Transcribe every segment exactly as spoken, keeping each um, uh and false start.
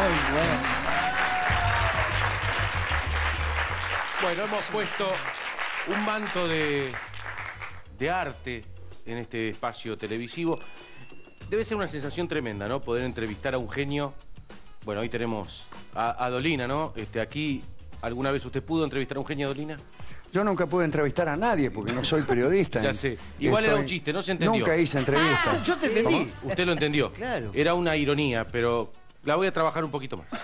Muy bueno. Bueno, hemos puesto un manto de, de arte en este espacio televisivo. Debe ser una sensación tremenda, ¿no? Poder entrevistar a un genio. Bueno, hoy tenemos a, a Dolina, ¿no? Este, aquí, ¿alguna vez usted pudo entrevistar a un genio, Dolina? Yo nunca pude entrevistar a nadie porque no soy periodista. Ya sé. Igual Estoy... era un chiste, no se entendió. Nunca hice entrevistas. Ah, yo te entendí. ¿Cómo? Usted lo entendió. Claro. Era una ironía, pero la voy a trabajar un poquito más.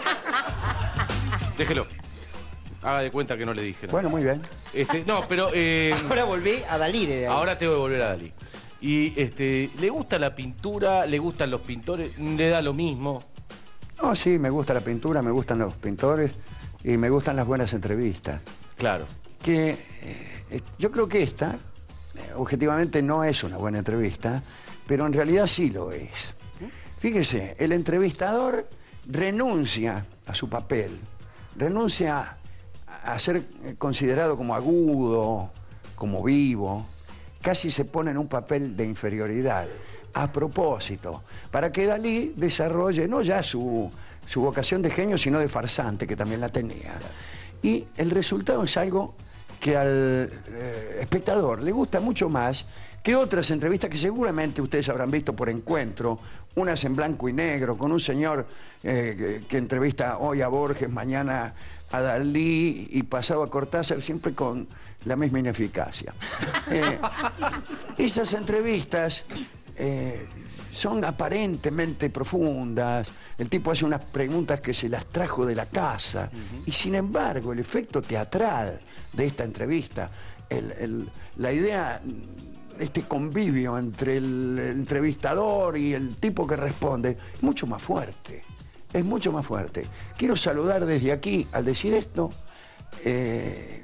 Déjelo. Haga de cuenta que no le dije nada. Bueno, muy bien. Este, no, pero... Eh, Ahora volví a Dalí. De ahí. ahora tengo que volver a Dalí. Y, este, ¿le gusta la pintura? ¿Le gustan los pintores? ¿Le da lo mismo? No, sí, me gusta la pintura, me gustan los pintores y me gustan las buenas entrevistas. Claro. Que eh, yo creo que esta, eh, objetivamente, no es una buena entrevista, pero en realidad sí lo es. Fíjese, el entrevistador renuncia a su papel, renuncia a ser considerado como agudo, como vivo, casi se pone en un papel de inferioridad, a propósito, para que Dalí desarrolle no ya su, su vocación de genio, sino de farsante, que también la tenía. Y el resultado es algo que al eh, espectador le gusta mucho más que otras entrevistas que seguramente ustedes habrán visto por Encuentro, unas en blanco y negro, con un señor eh, que, que entrevista hoy a Borges, mañana a Dalí y pasado a Cortázar, siempre con la misma ineficacia. Eh, esas entrevistas eh, son aparentemente profundas, el tipo hace unas preguntas que se las trajo de la casa, uh-huh. Y sin embargo el efecto teatral de esta entrevista, el, el, la idea... este convivio entre el entrevistador y el tipo que responde, es mucho más fuerte, es mucho más fuerte. Quiero saludar desde aquí, al decir esto, eh,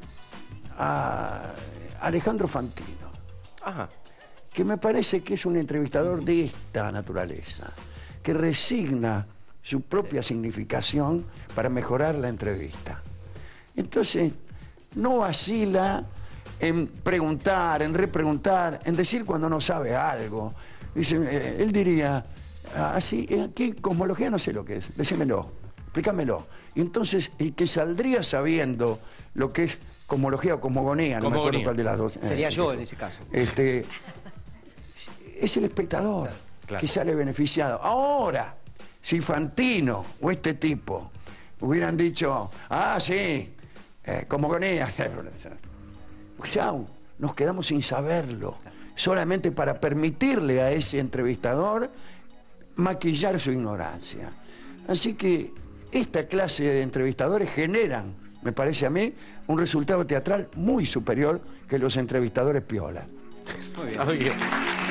a Alejandro Fantino, Ajá. que me parece que es un entrevistador de esta naturaleza, que resigna su propia significación para mejorar la entrevista. Entonces, no vacila en preguntar, en repreguntar, en decir cuando no sabe algo. Dice, eh, él diría, así, aquí cosmología no sé lo que es, decímelo, explícamelo. Y entonces el que saldría sabiendo lo que es cosmología o cosmogonía, no me acuerdo cuál de las dos. Sería eh, yo en ese caso. Este, es el espectador, claro, claro, que sale beneficiado. Ahora, si Fantino o este tipo hubieran dicho, ah, sí, eh, cosmogonía, chau, nos quedamos sin saberlo, solamente para permitirle a ese entrevistador maquillar su ignorancia. Así que esta clase de entrevistadores generan, me parece a mí, un resultado teatral muy superior que los entrevistadores piola. Muy bien. Muy bien.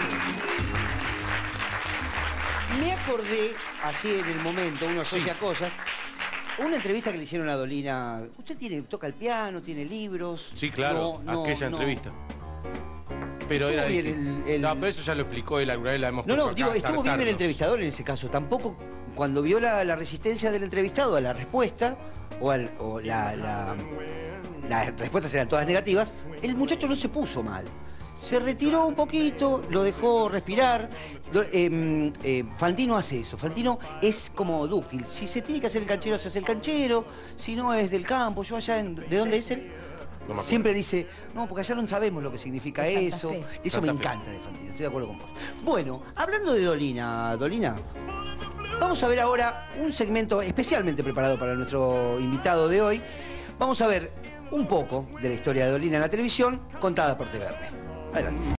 Me acordé, así en el momento, uno asocia cosas, una entrevista que le hicieron a Dolina. ¿Usted tiene, toca el piano, tiene libros? Sí, claro, no, no, aquella no. entrevista. Pero Estuvo era bien distinto. el, el... No, pero eso ya lo explicó él, alguna vez la hemos No, no, puesto digo, acá, estuvo bien el tartarnos. entrevistador en ese caso. Tampoco, cuando vio la, la resistencia del entrevistado a la respuesta, o, al, o la, la, las respuestas eran todas negativas, el muchacho no se puso mal. Se retiró un poquito, lo dejó respirar. Lo, eh, eh, Fantino hace eso. Fantino es como dúctil. Si se tiene que hacer el canchero, se hace el canchero. Si no, es del campo. Yo allá, en, ¿de dónde es él? No Siempre dice, no, porque allá no sabemos lo que significa eso. Fe. Eso Santa me Fe. Encanta de Fantino, estoy de acuerdo con vos. Bueno, hablando de Dolina, Dolina, vamos a ver ahora un segmento especialmente preparado para nuestro invitado de hoy. Vamos a ver un poco de la historia de Dolina en la televisión, contada por T V R. Adelante.